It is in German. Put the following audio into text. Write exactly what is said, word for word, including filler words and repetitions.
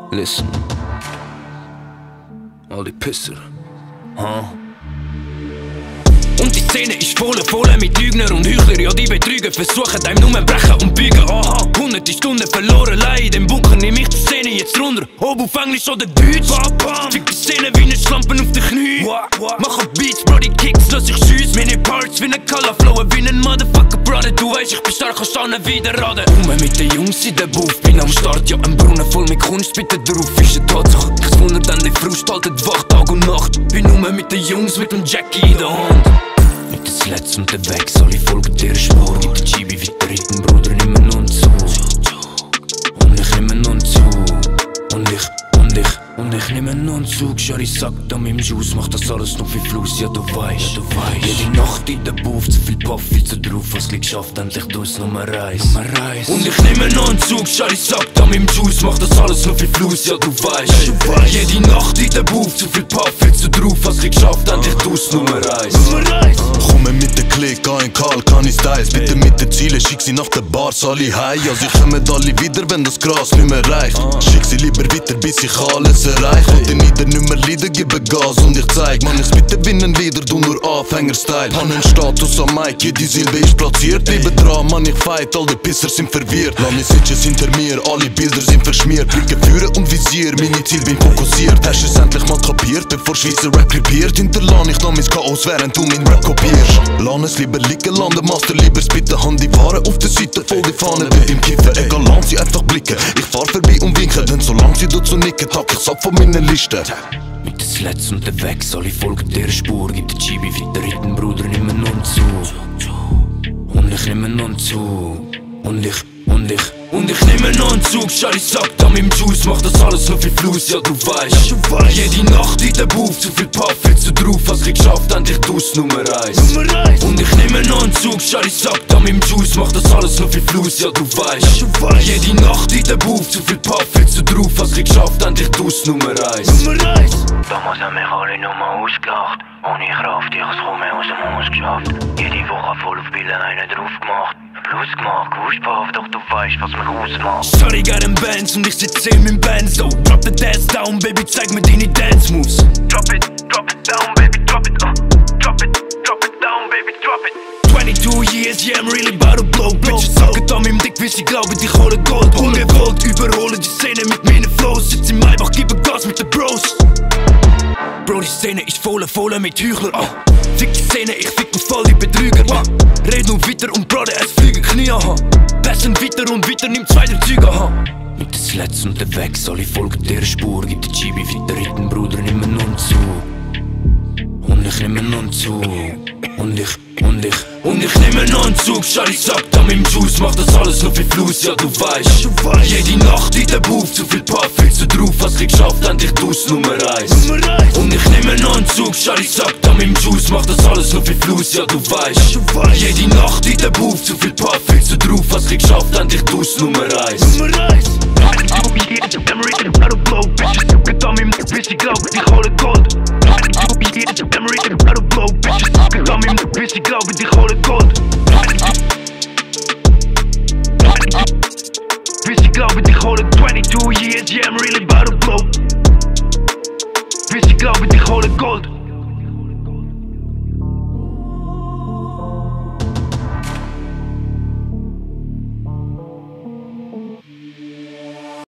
Listen. All die Pisser. Huh? Und die Szene ist voll, voll mit Lügner und Heuchler. Ja, die Betrüger versuchen einem nur brechen und biegen. Aha, hunderte Stunden verloren, allein in dem Bunker nehm ich die Szene jetzt runter. Ob auf Englisch oder Deutsch. Fick die Szene wie ne Schlampen auf den Knie. Mach auf Beats, Bro, die Kicks lass ich schiessen. Meine Parts wie ne Color flowen, wie nen Motherfucker Brother. Du weißt, ich bin stark, kannst du wieder raden. Komme mit den Jungs in der Buff, bin am Start. Ja, ein Brunnen voll mit Kunst, bitte drauf ist eine Tatsache. Kein Wunder, dann die Frust haltet wach Tag und Nacht. Bin nur mit den Jungs mit dem Jackie in der Hand. Mit der Sleds und der Weg soll ich folgen dir Spur. Gib den Chibi weiter ritten, Bruder, nimm mir nun zu. Und ich nimm mir nun zu. Und ich, und ich, und ich nimm mir nun zu. Schari sagt an meinem Juice, mach das alles noch viel Fluss, ja du weißt, ja du weißt. Jede Nacht in der Buff, zu viel Puff, viel zu drauf. Was liegt geschafft, endlich durchs Nummer eins. Und ich nimm mir nun zu. Schari sagt an meinem Juice, mach das alles noch viel Fluss, ja du weißt, ja du weißt. Jede Nacht in der Buff, zu viel Puff, viel zu drauf. Was liegt geschafft, endlich durchs Nummer eins. Komme mit der Klick, ein Karl, keine Styles. Bitte mit den Zielen, schick sie nach der Bar, alle heim. Ja, sie kommen alle wieder, wenn das Gras nicht mehr reicht. Schick sie lieber weiter, bis ich alles erreiche. Und den nieder nicht mehr Lieder, gebe Gas und ich zeig. Man, ich bitte binnen Lieder, du nur Anfänger-Style. Han einen Status am Mic, jede Silbe ist platziert. Lieber dran, man, ich fight, all die Pisser sind verwirrt. Lass mich Sitches hinter mir, alle Bilder sind verschmiert. Brücke führen und Visier, meine Ziel bin fokussiert. Hast du es endlich mal kapiert, bevor Schweizer Rap krepiert? Hinterlass ich noch mein Chaos, während du mein Rap kopierst. Lass es lieber liegen, lande Master, lieber spitten. Hand die Ware auf der Seite, voll die Fahne, wie im Kiffen. Egal, lass sie einfach blicken. Ich fahr vorbei und winke, denn solange sie dazu nicken, hack ich's ab von meiner Liste. Mit der Sleds und der Weg soll ich folgen der Spur. Gib den Chibi weiter ritten, Bruder, nimm mir nun zu. Und ich nimm mir nun zu. Und ich, und ich, und ich nehm mir noch einen Zug. Schari sagt an meinem Juice, mach das alles noch viel Fluss, ja du weißt, ja, du weißt. Jede Nacht in der Buff, zu viel Puff, viel zu drauf. Was ich geschafft, endlich du's Nummer eins. Und ich nehm mir noch einen Zug. Schari sagt an meinem Juice, mach das alles noch viel Fluss, ja du weißt, ja, du weißt. Jede Nacht in der Buff, zu viel Puff, viel zu drauf. Was ich geschafft, endlich du's Nummer eins. Damals haben mich alle nur mal ausgelacht. Ohne Kraft, ich hab's kaum mehr aus dem Haus geschafft. Jede Woche voll auf Billen einen drauf gemacht. Plus gemacht, Gusspaff, doch du weißt, was mich ausmacht. Sorry, geil im Bands und ich sitze in meinem Band. So, drop the dance down, baby, zeig mir deine Dance Moves. Drop it, drop it down, baby, drop it, uh. Drop it, drop it down, baby, drop it. twenty-two years, yeah, I'm really about to blow, blow. Bitches sacken an meinem Dick, wie sie glauben, ich hole Gold. Ungewollt, überhole die Szene mit meinen Flows. Sitz im Maybach, gebe Gas mit den Bros. Bro, die Szene ist voll, voll mit Heuchler. Oh. Fick die Szene, ich fick mich voll die Betrüger. Oh. Red nur weiter und Brother, es fliegen Knie. Aha. Bessen weiter und weiter, nimm zwei der Züge. Aha. Mit der Sleds und der Weg soll ich folgen der Spur. Gib den Chibi weiter ritten, Bruder, nimm mir nun zu. Und ich nimm mir nun zu. Und ich, und ich, und ich nehm mir noch einen Zug. Schari sagt an meinem Juice, mach das alles noch viel Fluss, ja du weißt, ja, du weißt. Jede Nacht in der Buff, zu viel Puff, viel zu drauf. Was ich geschafft, endlich du's Nummer eins. Und ich nehm mir noch einen Zug. Schari sagt an meinem Juice, mach das alles noch viel Fluss, ja du weißt, ja, du weißt. Jede Nacht in der Buff, zu viel Puff, viel zu drauf. Was ich geschafft, endlich du's Nummer eins. Bitch, ich glaube, ich hole Gold. Bitch, ich glaube, ich hole twenty-two years, yeah, I'm really about to blow. Bitch, ich glaube, ich hole Gold.